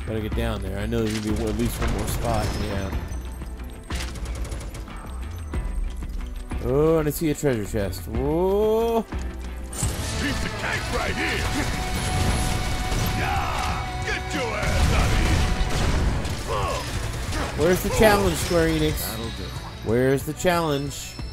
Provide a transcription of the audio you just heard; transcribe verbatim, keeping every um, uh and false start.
Gotta get down there. I know there's gonna be at least one more spot. Yeah. Oh, and I see a treasure chest. Whoa! Piece of cake right here. Yeah, get your ass out of here. Where's the challenge, Square Enix? That'll do. Where's the challenge?